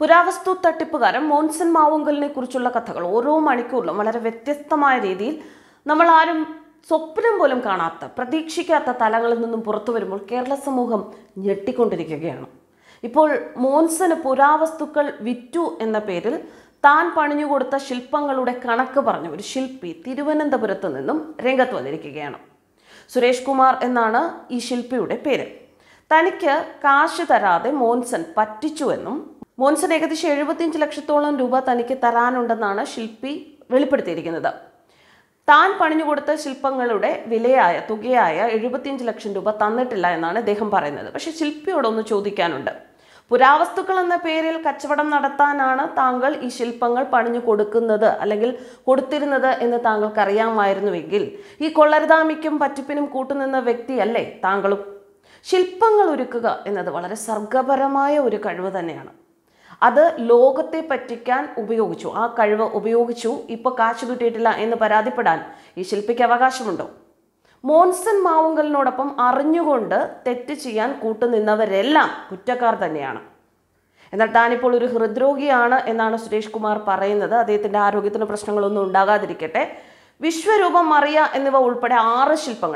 പുരാവസ്തു തട്ടിപ്പുകാരൻ മോൻസൺ മാവുങ്കലിനെ കുറിച്ചുള്ള കഥകൾ ഓരോ മണിക്കൂറിലും വളരെ വ്യത്യസ്തമായ രീതിയിൽ നമ്മൾ ആരും സ്വപ്നം പോലും കാണാത്ത പ്രതീക്ഷിക്കാത്ത തലങ്ങളിൽ നിന്നും പുറത്തു വരുമ്പോൾ കേരള സമൂഹം ഞെട്ടിക്കൊണ്ടിരിക്കുകയാണ്. ഇപ്പോൾ മോൻസന് പുരാവസ്തുക്കൾ വിറ്റു എന്ന പേരിൽ താൻ പണിഞ്ഞുകൊടുത്ത ശില്പങ്ങളുടെ കണക്ക് പറഞ്ഞ ഒരു ശില്പി തിരുവനന്തപുരത്ത് നിന്നും രംഗത്ത് വന്നിരിക്കുകയാണ്. സുരേഷ് കുമാർ എന്നാണ് ഈ ശില്പിയുടെ പേര്. തനിക്ക് കാശ് തരാതെ മോൻസൺ പറ്റിച്ചുവെന്നും മോൻസൺ ഏകദേശം 75 ലക്ഷത്തോളം രൂപ തനിക്ക് തരാനുണ്ടെന്നാണ് ശില്പി വെളിപ്പെടുത്തിയിരിക്കുന്നത്. താൻ പണിഞ്ഞുകൊടുത്ത ശില്പങ്ങളുടെ വിലയായ തുകയായ 75 ലക്ഷം രൂപ തന്നിട്ടില്ല എന്നാണ് അദ്ദേഹം പറയുന്നത്. പക്ഷെ ശില്പിയോടൊന്ന് ചോദിക്കാനുണ്ട്. പുരാവസ്തുക്കൾ എന്ന പേരിൽ കച്ചവടം നടത്താനാണ് താങ്കൾ ഈ ശില്പങ്ങൾ പണിഞ്ഞു കൊടുക്കുന്നത് അല്ലെങ്കിൽ കൊടുത്തിരുന്നത് എന്ന് താങ്കൾക്ക് അറിയാമായിരുന്നുവെങ്കിൽ ഈ കൊള്ളരുതാമിക്കും പറ്റിപ്പിനും കൂട്ടുനിന്ന വ്യക്തിയല്ലേ താങ്കളും? ശില്പങ്ങൾ ഒരുക്കുക എന്നത് വളരെ സർഗപരമായ ഒരു കഴിവ് തന്നെയാണ്. അത് ലോകത്തെ പറ്റിക്കാൻ ഉപയോഗിച്ചു, ആ കഴിവ് ഉപയോഗിച്ചു, ഇപ്പോൾ കാശ് കിട്ടിയിട്ടില്ല എന്ന് പരാതിപ്പെടാൻ ഈ ശില്പിക്ക് അവകാശമുണ്ടോ? മോൻസൺ മാവുങ്കലിനോടൊപ്പം അറിഞ്ഞുകൊണ്ട് തെറ്റ് ചെയ്യാൻ കൂട്ടുനിന്നവരെല്ലാം കുറ്റക്കാർ തന്നെയാണ്. എന്നാൽ താനിപ്പോൾ ഒരു ഹൃദ്രോഗിയാണ് എന്നാണ് സുരേഷ് കുമാർ പറയുന്നത്. അദ്ദേഹത്തിൻ്റെ ആരോഗ്യത്തിന് പ്രശ്നങ്ങളൊന്നും ഉണ്ടാകാതിരിക്കട്ടെ. വിശ്വരൂപം മറിയ എന്നിവ ഉൾപ്പെടെ 6 ശില്പങ്ങൾ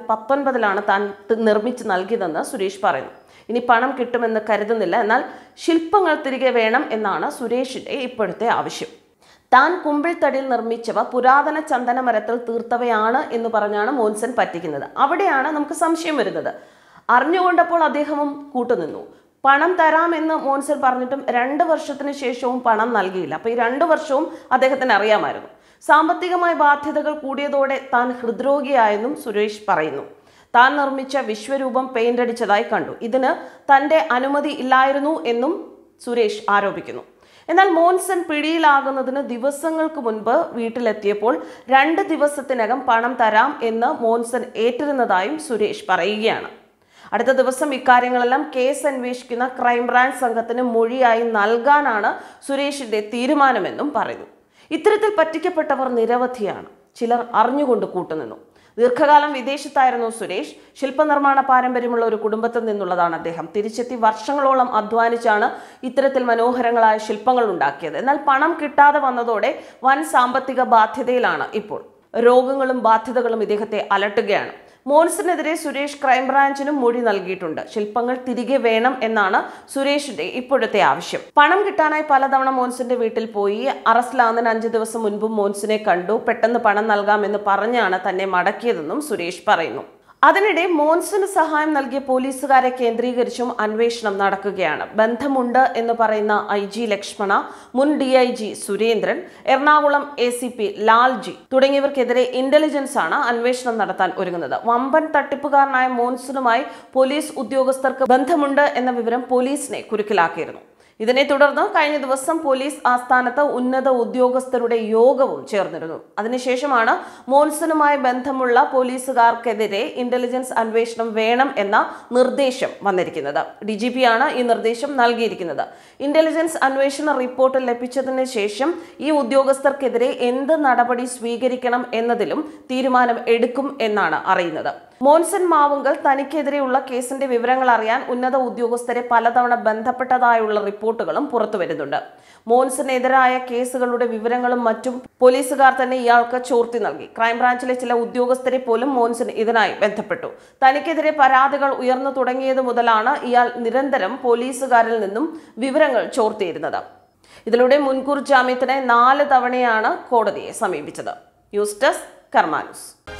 2019 താൻ നിർമ്മിച്ച് നൽകിയതെന്ന് സുരേഷ് പറയുന്നു. ഇനി പണം കിട്ടുമെന്ന് കരുതുന്നില്ല, എന്നാൽ ശില്പങ്ങൾ തിരികെ വേണം എന്നാണ് സുരേഷിൻ്റെ ഇപ്പോഴത്തെ ആവശ്യം. താൻ കുമ്പിൾത്തടിയിൽ നിർമ്മിച്ചവ പുരാതന ചന്ദനമരത്തിൽ തീർത്തവയാണ് എന്ന് പറഞ്ഞാണ് മോൻസൺ പറ്റിക്കുന്നത്. അവിടെയാണ് നമുക്ക് സംശയം വരുന്നത്. അറിഞ്ഞുകൊണ്ടപ്പോൾ അദ്ദേഹവും കൂട്ടുനിന്നു. പണം തരാമെന്ന് മോൻസൺ പറഞ്ഞിട്ടും 2 വർഷത്തിന് ശേഷവും പണം നൽകിയില്ല. അപ്പോൾ ഈ 2 വർഷവും അദ്ദേഹത്തിന് അറിയാമായിരുന്നു. സാമ്പത്തികമായ ബാധ്യതകൾ കൂടിയതോടെ താൻ ഹൃദ്രോഗിയായെന്നും സുരേഷ് പറയുന്നു. താൻ നിർമ്മിച്ച വിശ്വരൂപം പെയിന്റ് അടിച്ചതായി കണ്ടു. ഇതിന് തൻ്റെ അനുമതി ഇല്ലായിരുന്നു എന്നും സുരേഷ് ആരോപിക്കുന്നു. എന്നാൽ മോൻസൺ പിടിയിലാകുന്നതിന് ദിവസങ്ങൾക്ക് മുൻപ് വീട്ടിലെത്തിയപ്പോൾ 2 ദിവസത്തിനകം പണം തരാം എന്ന് മോൻസൺ ഏറ്റിരുന്നതായും സുരേഷ് പറയുകയാണ്. അടുത്ത ദിവസം ഇക്കാര്യങ്ങളെല്ലാം കേസ് അന്വേഷിക്കുന്ന ക്രൈംബ്രാഞ്ച് സംഘത്തിന് മൊഴിയായി നൽകാനാണ് സുരേഷിന്റെ തീരുമാനമെന്നും പറയുന്നു. ഇത്തരത്തിൽ പറ്റിക്കപ്പെട്ടവർ നിരവധിയാണ്. ചിലർ അറിഞ്ഞുകൊണ്ട് കൂട്ടുനിന്നു. ദീർഘകാലം വിദേശത്തായിരുന്നു സുരേഷ്. ശില്പനിർമ്മാണ പാരമ്പര്യമുള്ള ഒരു കുടുംബത്തിൽ നിന്നുള്ളതാണ് അദ്ദേഹം. തിരിച്ചെത്തി വർഷങ്ങളോളം അധ്വാനിച്ചാണ് ഇത്തരത്തിൽ മനോഹരങ്ങളായ ശില്പങ്ങൾ ഉണ്ടാക്കിയത്. എന്നാൽ പണം കിട്ടാതെ വന്നതോടെ വൻ സാമ്പത്തിക ബാധ്യതയിലാണ് ഇപ്പോൾ. രോഗങ്ങളും ബാധ്യതകളും ഇദ്ദേഹത്തെ അലട്ടുകയാണ്. മോൻസനെതിരെ സുരേഷ് ക്രൈംബ്രാഞ്ചിനും മൊഴി നൽകിയിട്ടുണ്ട്. ശില്പങ്ങൾ തിരികെ വേണം എന്നാണ് സുരേഷിന്റെ ഇപ്പോഴത്തെ ആവശ്യം. പണം കിട്ടാനായി പലതവണ മോൻസന്റെ വീട്ടിൽ പോയി. അറസ്റ്റിലാകുന്നതിന് 5 ദിവസം മുൻപും മോൻസനെ കണ്ടു. പെട്ടെന്ന് പണം നൽകാമെന്ന് പറഞ്ഞാണ് തന്നെ മടക്കിയതെന്നും സുരേഷ് പറയുന്നു. അതിനിടെ മോൻസന് സഹായം നൽകിയ പോലീസുകാരെ കേന്ദ്രീകരിച്ചും അന്വേഷണം നടക്കുകയാണ്. ബന്ധമുണ്ട് എന്ന് പറയുന്ന IG ലക്ഷ്മണ, മുൻ DIG സുരേന്ദ്രൻ, എറണാകുളം ACP ലാൽജി തുടങ്ങിയവർക്കെതിരെ ഇന്റലിജൻസ് ആണ് അന്വേഷണം നടത്താൻ ഒരുങ്ങുന്നത്. വമ്പൻ തട്ടിപ്പുകാരനായ മോൻസനുമായി പോലീസ് ഉദ്യോഗസ്ഥർക്ക് ബന്ധമുണ്ട് എന്ന വിവരം പോലീസിനെ കുരുക്കിലാക്കിയിരുന്നു. ഇതിനെ തുടർന്ന് കഴിഞ്ഞ ദിവസം പോലീസ് ആസ്ഥാനത്ത് ഉന്നത ഉദ്യോഗസ്ഥരുടെ യോഗവും ചേർന്നിരുന്നു. അതിനുശേഷമാണ് മോൻസനുമായി ബന്ധമുള്ള പോലീസുകാർക്കെതിരെ ഇന്റലിജൻസ് അന്വേഷണം വേണം എന്ന നിർദ്ദേശം വന്നിരിക്കുന്നത്. DGP ആണ് ഈ നിർദ്ദേശം നൽകിയിരിക്കുന്നത്. ഇന്റലിജൻസ് അന്വേഷണ റിപ്പോർട്ട് ലഭിച്ചതിന് ശേഷം ഈ ഉദ്യോഗസ്ഥർക്കെതിരെ എന്ത് നടപടി സ്വീകരിക്കണം എന്നതിലും തീരുമാനം എടുക്കും എന്നാണ് അറിയുന്നത്. മോൻസൺ മാവുങ്കൽ തനിക്കെതിരെയുള്ള കേസിന്റെ വിവരങ്ങൾ അറിയാൻ ഉന്നത ഉദ്യോഗസ്ഥരെ പലതവണ ബന്ധപ്പെട്ടതായുള്ള റിപ്പോർട്ടുകളും പുറത്തു വരുന്നുണ്ട്. മോൻസനെതിരായ കേസുകളുടെ വിവരങ്ങളും മറ്റും പോലീസുകാർ തന്നെ ഇയാൾക്ക് ചോർത്തി നൽകി. ക്രൈംബ്രാഞ്ചിലെ ചില ഉദ്യോഗസ്ഥരെ പോലും മോൻസൺ ഇതിനായി ബന്ധപ്പെട്ടു. തനിക്കെതിരെ പരാതികൾ ഉയർന്നു തുടങ്ങിയത് മുതലാണ് ഇയാൾ നിരന്തരം പോലീസുകാരിൽ നിന്നും വിവരങ്ങൾ ചോർത്തിയിരുന്നത്. ഇതിലൂടെ മുൻകൂർ ജാമ്യത്തിന് 4 തവണയാണ് കോടതിയെ സമീപിച്ചത്. News desk Karma news.